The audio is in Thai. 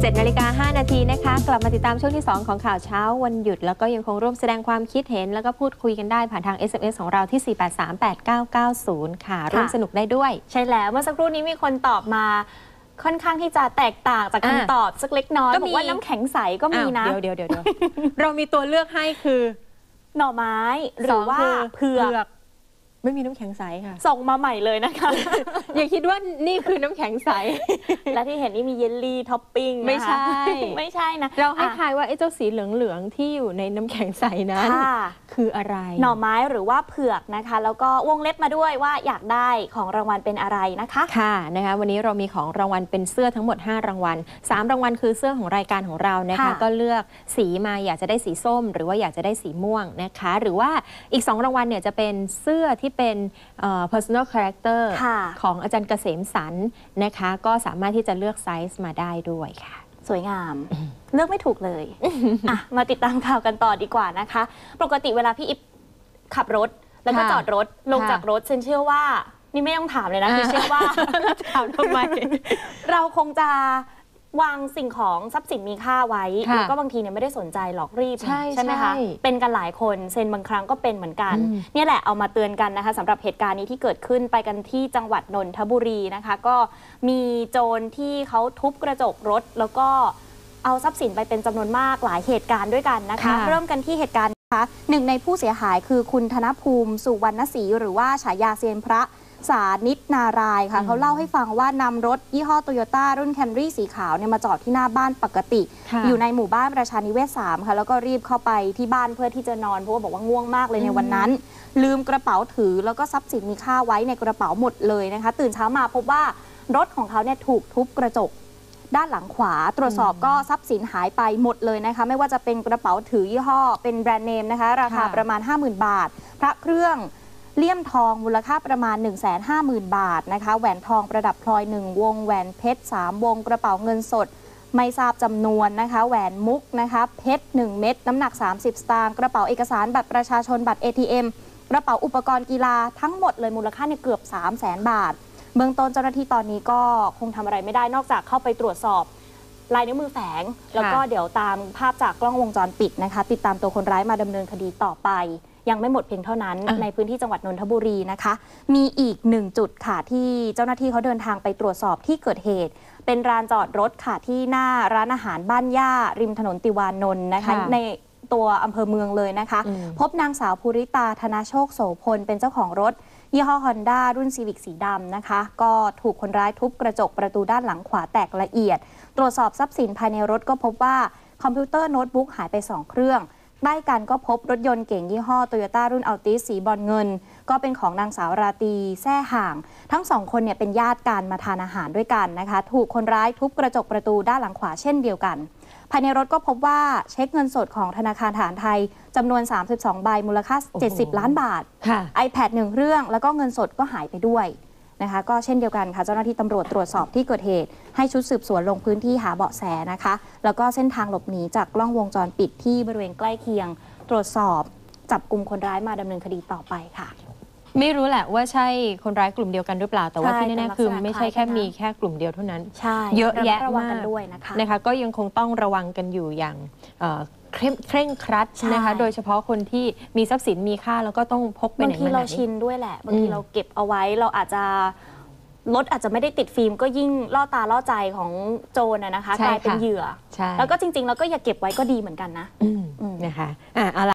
7:05 นาทีนะคะกลับมาติดตามช่วงที่ 2 ของข่าวเช้าวันหยุดแล้วก็ยังคงร่วมแสดงความคิดเห็นแล้วก็พูดคุยกันได้ผ่านทาง SMS ของเราที่ 4838990 ค่ะร่วมสนุกได้ด้วยใช่แล้วเมื่อสักครู่นี้มีคนตอบมาค่อนข้างที่จะแตกต่างจากคำตอบสักเล็กน้อยบอกว่าน้ำแข็งใสก็มีนะเดี๋ยวเรามีตัวเลือกให้คือหน่อไม้หรือว่าเผือกไม่มีน้ำแข็งใสค่ะส่งมาใหม่เลยนะคะอย่าคิดว่านี่คือน้ำแข็งใสและที่เห็นนี่มีเยลลี่ท็อปปิ้งไม่ใช่ไม่ใช่นะเราให้ทายว่าไอ้เจ้าสีเหลืองๆที่อยู่ในน้ำแข็งใสนั้นคืออะไรหน่อไม้หรือว่าเผือกนะคะแล้วก็วงเล็บมาด้วยว่าอยากได้ของรางวัลเป็นอะไรนะคะค่ะนะคะวันนี้เรามีของรางวัลเป็นเสื้อทั้งหมด5รางวัล3รางวัลคือเสื้อของรายการของเรานะคะก็เลือกสีมาอยากจะได้สีส้มหรือว่าอยากจะได้สีม่วงนะคะหรือว่าอีก2รางวัลเนี่ยจะเป็นเสื้อที่เป็นpersonal character ของอาจารย์เกษมสรรนะคะก็สามารถที่จะเลือกไซส์มาได้ด้วยค่ะสวยงามเลือกไม่ถูกเลยมาติดตามข่าวกันต่อดีกว่านะคะปกติเวลาพี่อิฟขับรถแล้วก็จอดรถลงจากรถฉันเชื่อว่านี่ไม่ต้องถามเลยนะคือเชื่อว่าถามทำไมเราคงจะวางสิ่งของทรัพย์สินมีค่าไว้แล้วก็บางทีเนี่ยไม่ได้สนใจหรอกรีบใช่ไหมคะเป็นกันหลายคนเซนบางครั้งก็เป็นเหมือนกันนี่แหละเอามาเตือนกันนะคะสำหรับเหตุการณ์นี้ที่เกิดขึ้นไปกันที่จังหวัดนนทบุรีนะคะก็มีโจรที่เขาทุบกระจกรถแล้วก็เอาทรัพย์สินไปเป็นจำนวนมากหลายเหตุการณ์ด้วยกันนะคะเริ่มกันที่เหตุการณ์นะคะหนึ่งในผู้เสียหายคือคุณธนภูมิสุวรรณศรีหรือว่าฉายาเซียนพระสานิตนารายค่ะเขาเล่าให้ฟังว่านำรถยี่ห้อโตโยต้ารุ่นแคมรี่สีขาวเนี่ยมาจอดที่หน้าบ้านปกติอยู่ในหมู่บ้านประชานิเวศ3ค่ะแล้วก็รีบเข้าไปที่บ้านเพื่อที่จะนอนเพราะว่าบอกว่าง่วงมากเลยในวันนั้นลืมกระเป๋าถือแล้วก็ทรัพย์สินมีค่าไว้ในกระเป๋าหมดเลยนะคะตื่นเช้ามาพบว่ารถของเขาเนี่ยถูกทุบกระจกด้านหลังขวาตรวจสอบก็ทรัพย์สินหายไปหมดเลยนะคะไม่ว่าจะเป็นกระเป๋าถือยี่ห้อเป็นแบรนด์เนมนะคะราคาประมาณ 50,000 บาทพระเครื่องเลี่ยมทองมูลค่าประมาณ 150,000 บาทนะคะแหวนทองประดับพลอย1วงแหวนเพชร3วงกระเป๋าเงินสดไม่ทราบจำนวนนะคะแหวนมุกนะคะเพชร1เม็ดน้ำหนัก30 สตางค์กระเป๋าเอกสารบัตรประชาชนบัตร ATM กระเป๋าอุปกรณ์กีฬาทั้งหมดเลยมูลค่าเกือบ 300,000 บาทเบื้องต้นเจ้าหน้าที่ตอนนี้ก็คงทำอะไรไม่ได้นอกจากเข้าไปตรวจสอบลายนิ้วมือแฝงแล้วก็เดี๋ยวตามภาพจากกล้องวงจรปิดนะคะติดตามตัวคนร้ายมาดำเนินคดีต่อไปยังไม่หมดเพียงเท่านั้นในพื้นที่จังหวัดนนทบุรีนะคะมีอีก1จุดค่ะที่เจ้าหน้าที่เขาเดินทางไปตรวจสอบที่เกิดเหตุเป็นลานจอดรถค่ะที่หน้าร้านอาหารบ้านย่าริมถนนติวานนท์นะคะในตัวอำเภอเมืองเลยนะคะพบนางสาวภูริตาธนาโชคโสพลเป็นเจ้าของรถยี่ห้อ Honda รุ่น Civic สีดำนะคะก็ถูกคนร้ายทุบกระจกประตูด้านหลังขวาแตกละเอียดตรวจสอบทรัพย์สินภายในรถก็พบว่าคอมพิวเตอร์โน้ตบุ๊กหายไป2เครื่องใกล้กันก็พบรถยนต์เก๋งยี่ห้อ Toyota รุ่น Altis สีบรอนเงินก็เป็นของนางสาวราตรีแซ่ห่างทั้ง2คนเนี่ยเป็นญาติกันมาทานอาหารด้วยกันนะคะถูกคนร้ายทุบกระจกประตูด้านหลังขวาเช่นเดียวกันภายในรถก็พบว่าเช็คเงินสดของธนาคารทหารไทยจำนวน32ใบมูลค่า70 ล้านบาท iPad 1เครื่องแล้วก็เงินสดก็หายไปด้วยนะคะก็เช่นเดียวกันค่ะเจ้าหน้าที่ตำรวจตรวจสอบที่เกิดเหตุให้ชุดสืบสวนลงพื้นที่หาเบาะแสนะคะแล้วก็เส้นทางหลบหนีจากกล้องวงจรปิดที่บริเวณใกล้เคียงตรวจสอบจับกุมคนร้ายมาดำเนินคดีต่อไปค่ะไม่รู้แหละว่าใช่คนร้ายกลุ่มเดียวกันหรือเปล่าแต่ว่าที่แน่ๆคือไม่ใช่แค่มีแค่กลุ่มเดียวเท่านั้นเยอะแยะมากด้วยนะคะก็ยังคงต้องระวังกันอยู่อย่างเคร่งครัดนะคะโดยเฉพาะคนที่มีทรัพย์สินมีค่าแล้วก็ต้องพกไปไหนมาไหนบางทีเราชินด้วยแหละบางทีเราเก็บเอาไว้เราอาจจะรถอาจจะไม่ได้ติดฟิล์มก็ยิ่งล่อตาล่อใจของโจรนะคะกลายเป็นเหยื่อแล้วก็จริงๆแล้วก็อย่าเก็บไว้ก็ดีเหมือนกันนะนะคะ